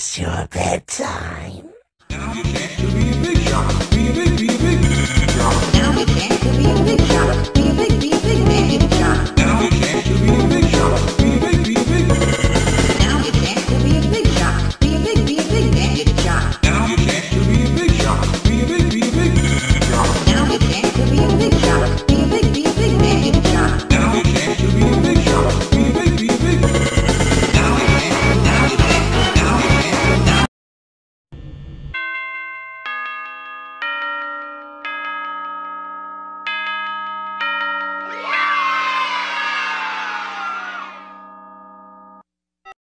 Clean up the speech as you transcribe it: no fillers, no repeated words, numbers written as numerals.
past your bedtime. Now you chance to be a big shot. Be a big